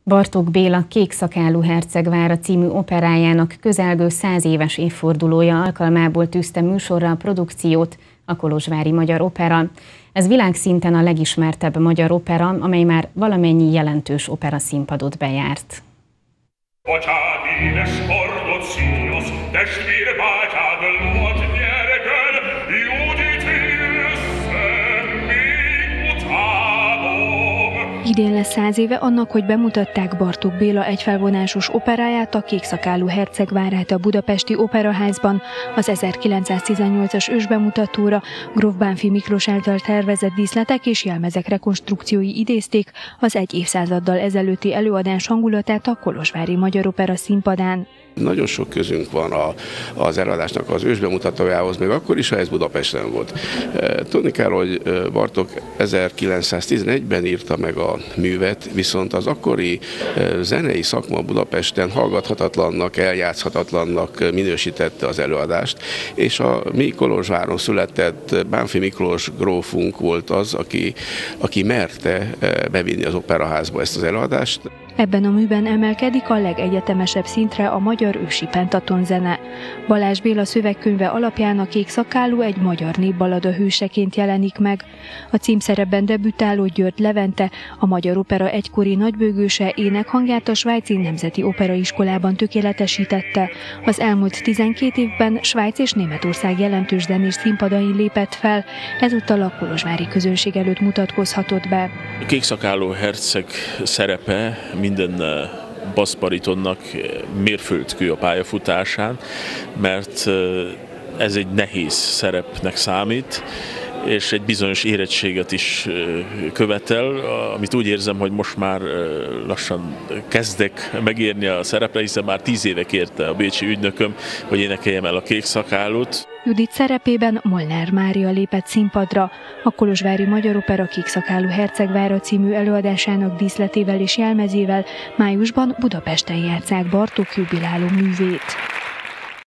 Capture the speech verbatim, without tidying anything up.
Bartók Béla Kékszakálú hercegvára című operájának közelgő száz éves évfordulója alkalmából tűzte műsorra a produkciót a Kolozsvári Magyar Opera. Ez világszinten a legismertebb magyar opera, amely már valamennyi jelentős opera színpadot bejárt. Idén lesz száz éve annak, hogy bemutatták Bartók Béla egyfelvonásos operáját, a Kékszakálú hercegvárát a Budapesti Operaházban. Az ezerkilencszáztizennyolcas ősbemutatóra gróf Bánffy Miklós által tervezett díszletek és jelmezek rekonstrukciói idézték az egy évszázaddal ezelőtti előadás hangulatát a Kolozsvári Magyar Opera színpadán. Nagyon sok közünk van a, az előadásnak az ősbemutatójához, még akkor is, ha ez Budapesten volt. Tudni kell, hogy Bartók ezerkilencszáztizenegyben írta meg a művet, viszont az akkori zenei szakma Budapesten hallgathatatlannak, eljátszhatatlannak minősítette az előadást, és a mi Kolozsváron született Bánffy Miklós grófunk volt az, aki, aki merte bevinni az operaházba ezt az előadást. Ebben a műben emelkedik a legegyetemesebb szintre a magyar ősi pentaton zene. Balázs Béla szövegkönyve alapján a Kékszakálú egy magyar népballada hőseként jelenik meg. A címszerepben debütáló György Levente, a Magyar Opera egykori nagybőgőse énekhangját a Svájci Nemzeti Operaiskolában tökéletesítette. Az elmúlt tizenkét évben Svájc és Németország jelentős zenés színpadain lépett fel, ezúttal a kolozsvári közönség előtt mutatkozhatott be. A Kékszakálú herceg szerepe minden basszbaritonnak mérföldkő a pályafutásán, mert ez egy nehéz szerepnek számít, és egy bizonyos érettséget is követel, amit úgy érzem, hogy most már lassan kezdek megérni a szerepre, hiszen már tíz éve kérte a bécsi ügynököm, hogy énekeljem el a Kékszakálút. Judit szerepében Molnár Mária lépett színpadra. A Kolozsvári Magyar Opera Kékszakálú hercegvára című előadásának díszletével és jelmezével májusban Budapesten játsszák Bartók jubiláló művét.